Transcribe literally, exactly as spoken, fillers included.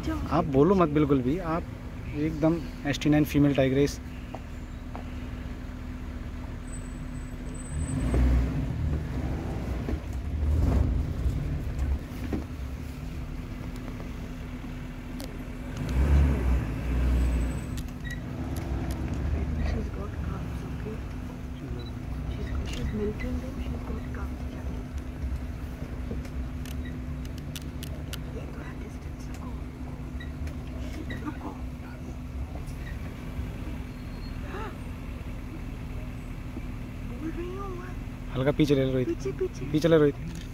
आप बोलो मत बिल्कुल भी, आप एकदम S T nine female tigress. Milking them, she's got calves. ये थोड़ा distance रखो, रखो। बोल रही हूँ मैं। हल्का पीछे ले लो रोहित, पीछे पीछे पीछे ले रोहित।